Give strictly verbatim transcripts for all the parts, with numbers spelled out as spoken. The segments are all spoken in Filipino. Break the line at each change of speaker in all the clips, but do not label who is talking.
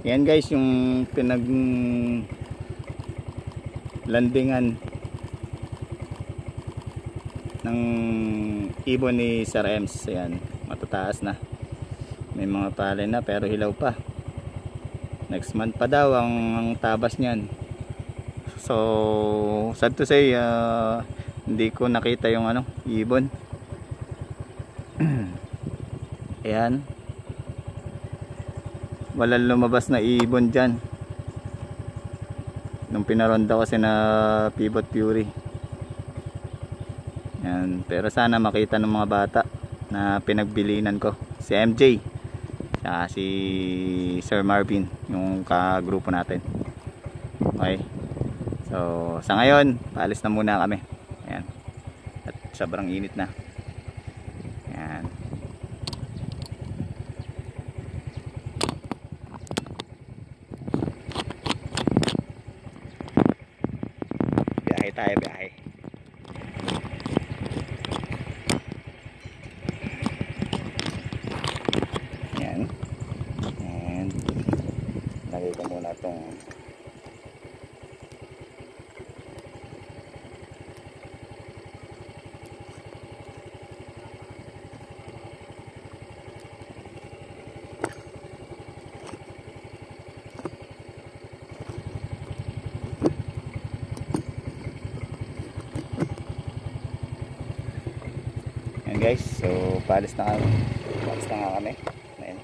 Yan guys yung pinag landingan ng ibon ni Sir Ems. Ayan, matataas na, may mga palay na pero hilaw pa. Next month pa daw ang, ang tabas niyan. So sad to say, uh, hindi ko nakita yung ano, ibon. Ayan, walang lumabas na ibon dyan nung pinaronda kasi na Pivot Fury. Ayan, pero sana makita ng mga bata na pinagbilinan ko, si M J at si Sir Marvin, yung kagrupo natin. Okay, so sa ngayon paalis na muna kami. Ayan, at sobrang init na. Ayan, biyahe tayo, biyahe. Ayan, and lagay ko muna itong guys, so paalis na kami. Paalis na nga kami. Ayan.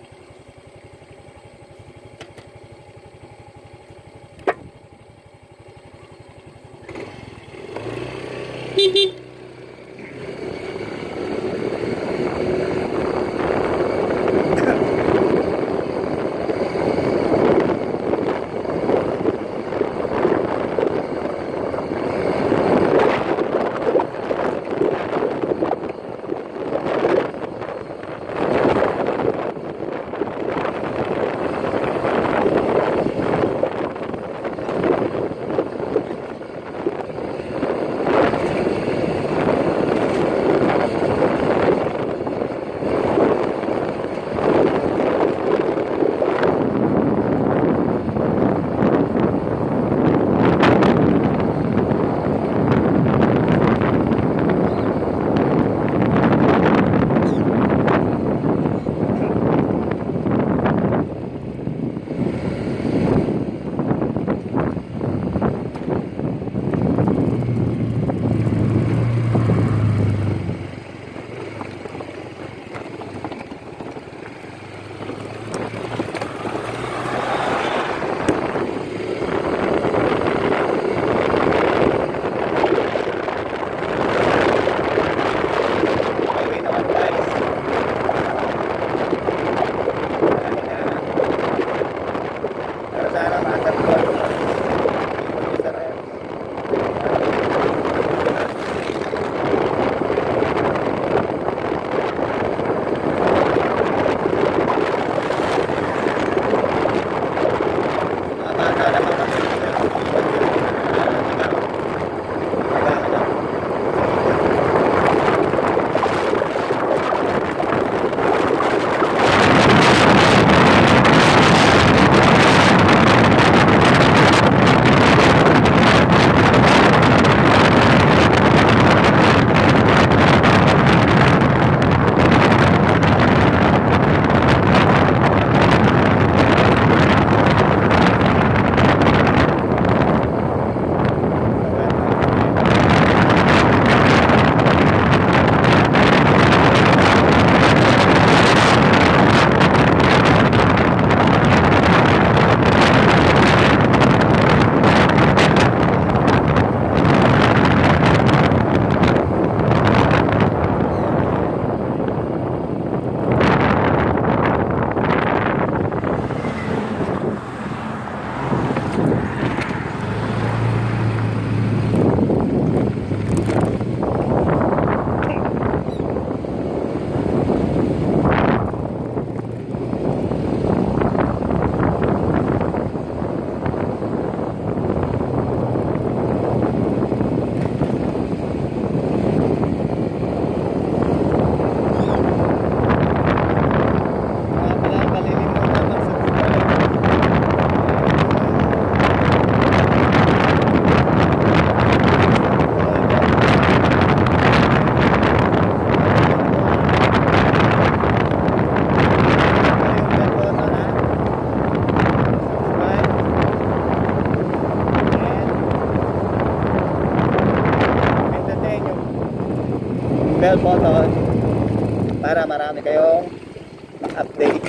bell button para marami kayong update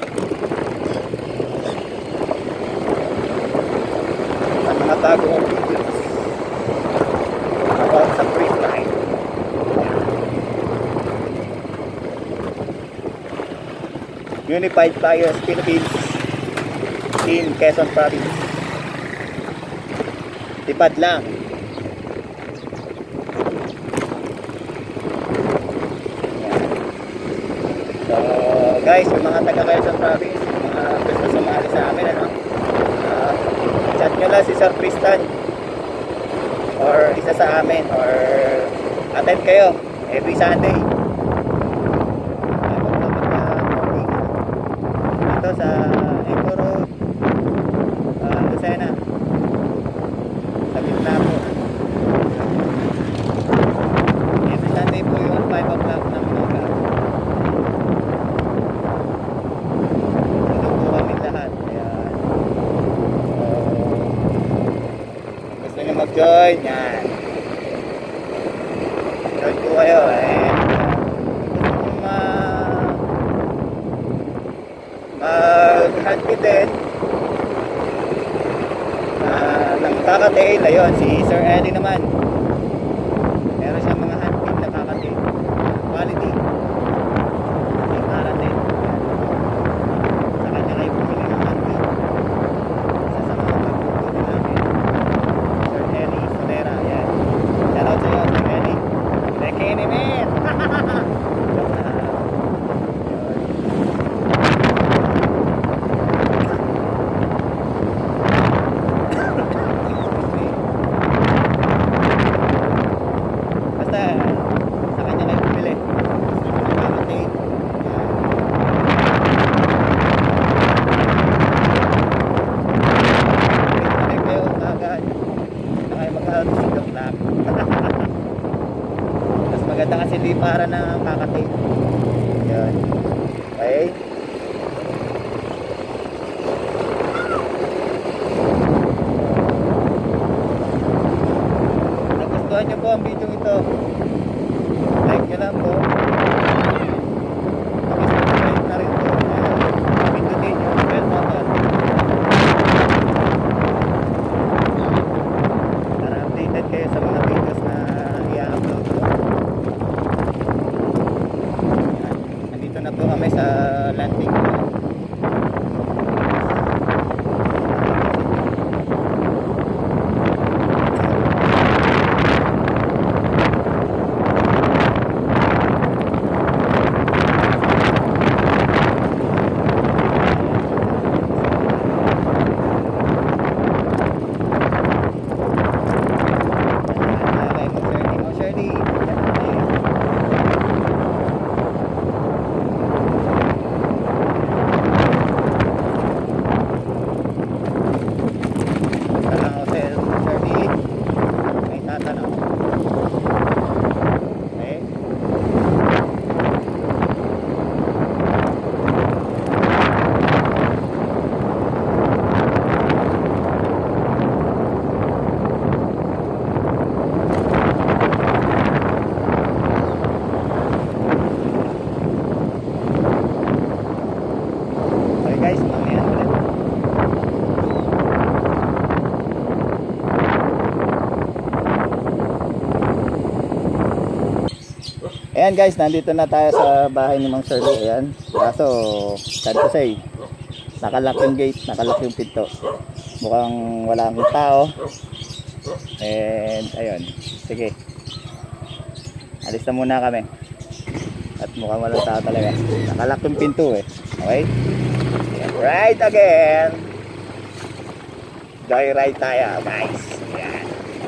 sa mga bagong videos about sa freestyle. Unified Flyers Philippines in Quezon Province. Tipad lang. So guys, yung mga taga Quezon Province, yung mga gusto sumali sa amin, ano, uh, chat nyo lang si Sir Tristan or isa sa amin, or attend kayo every Sunday dito sa Eco Road, uh, Lucena, sa gitna po. Every Sunday po yung five o'clock ng umaga. Tulog po kami lahat. Ayan. So, gusto nyo mag-join, yan, join po kayo. And mag-handpid din uh, ng kakatail. Ayun, si Sir Eddie naman, meron siyang mga handpid na kakatail quality, hindi para din sa kanya kayo pumili ng handpid. Isa sa mga pagpuputi namin, Sir Eddie Solera. Yan, shout out sa'yo Sir Eddie, Rekini man. Maganda kasi di para na kakatay. Yan. Okay. Nagustuhan nyo po ang video ito, like nyo lang po. Subscribe na rin po. Pindutin yung bell button para updated kayo sa mga videos na i-upload ko. Na po kami sa landing. Ayan guys, nandito na tayo sa bahay ni Mang Shirley. Ayan, kaso sad to say, nakalock yung gate, nakalock yung pinto, mukhang wala akong tao. And ayun, sige, alis na muna kami at mukhang walang tao talaga, nakalock yung pinto eh. Okay, right again, joyride tayo guys. Ayan,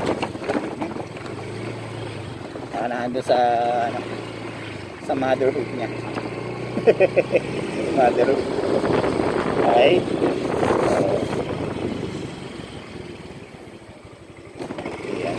saka nandun sa ano, sa motherhood niya. Motherhood. Okay. So, ayan.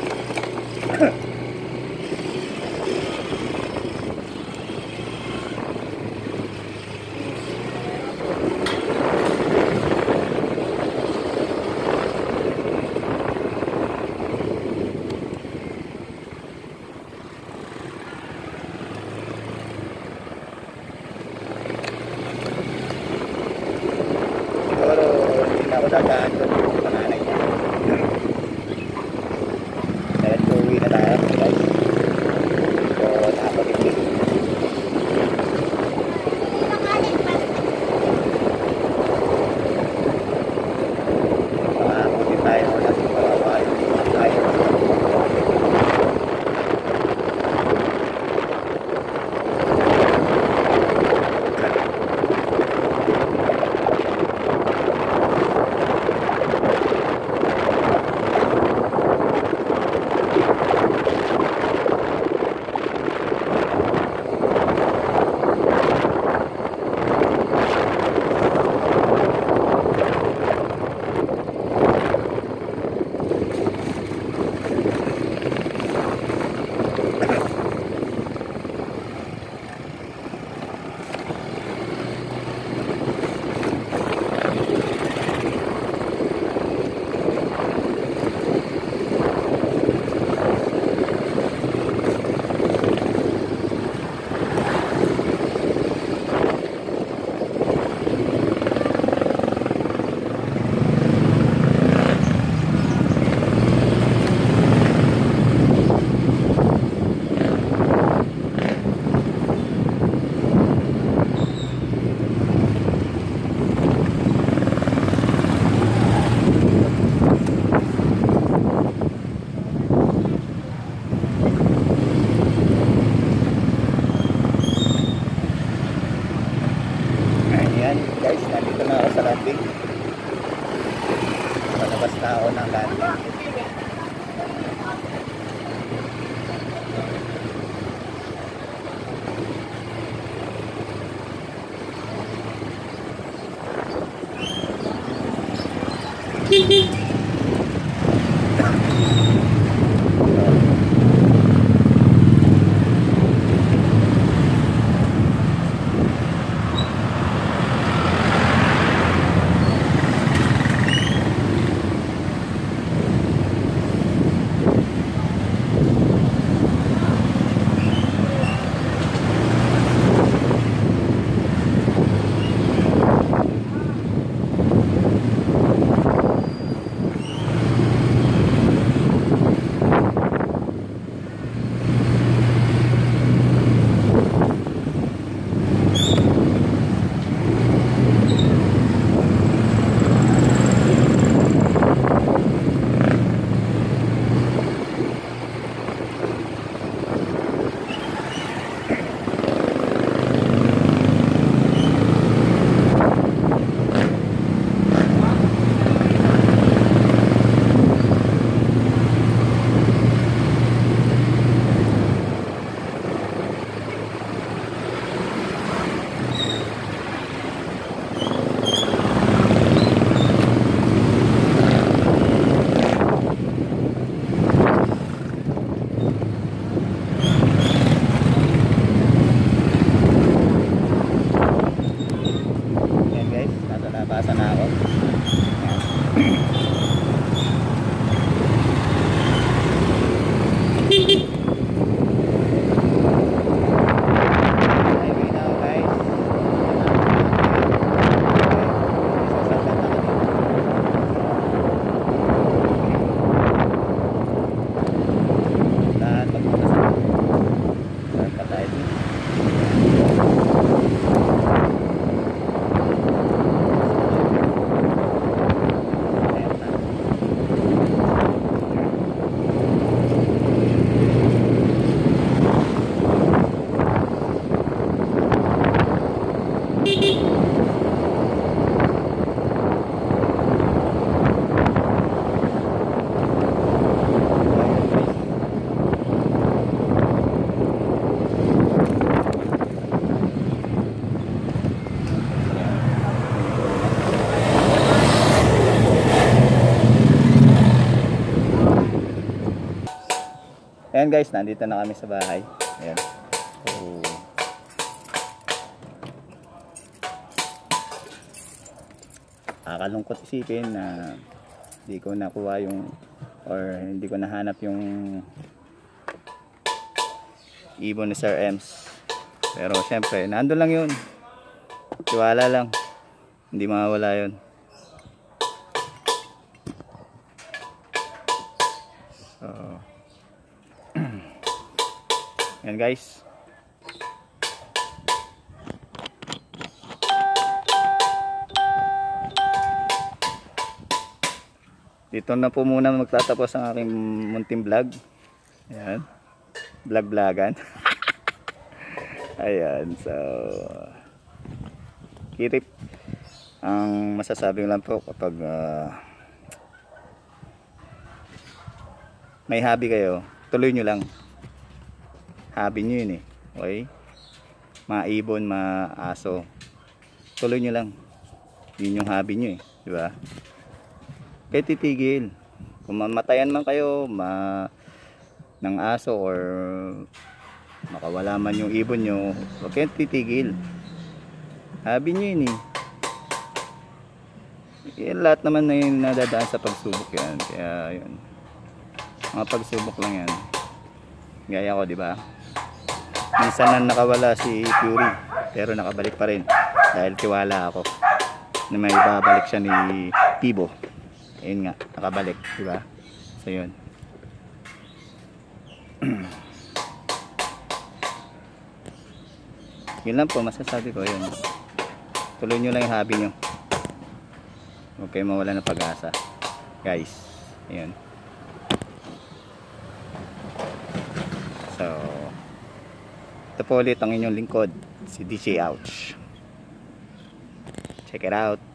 alagaan ko yung panganay niya. Kaya uwi na tayo guys. So nakapagigil. Makakuti tayo natin kawawa yung mga tayo. Guys, nandito na ako sa landing. Palabas na ako ng landing. Nabasa na ako. Ayan guys, nandito na kami sa bahay. Ayan. So, nakakalungkot isipin na hindi ko nakuha yung or hindi ko nahanap yung ibon ni Sir Ems. Pero syempre, nandun lang yun. Tiwala lang. Hindi mawawala yun. So yan guys. Dito na po muna magtatapos ang aking munting vlog. Ayan. Vlog-vlogan. Ayan. So, kirip. Ang masasabi ko lang po kapag uh, may hobby kayo, tuloy nyo lang. Hobby nyo yun eh. Okay? Mga ibon, mga aso. Tuloy nyo lang. Yun yung hobby nyo eh. Diba? Kaya titigil. Kung mamatayan man kayo ma ng aso or makawala man yung ibon nyo, huwag kayong titigil. Hobby nyo yun eh. Yan, lahat naman na yun nadadaan sa pagsubok yan. Kaya yun, mga pagsubok lang yan. Gaya ko, di ba? Minsan na nakawala si Fury, pero nakabalik pa rin dahil tiwala ako na may babalik siya ni Tibo. Ayun nga, nakabalik, di ba? So yun. Yun lang po masasabi ko, yun. Tuloy nyo lang yung hobby nyo. Huwag kayo mawala ng pag-asa, guys. Ayun. So ito po ulit ang inyong lingkod, si D J Ouch. Check it out.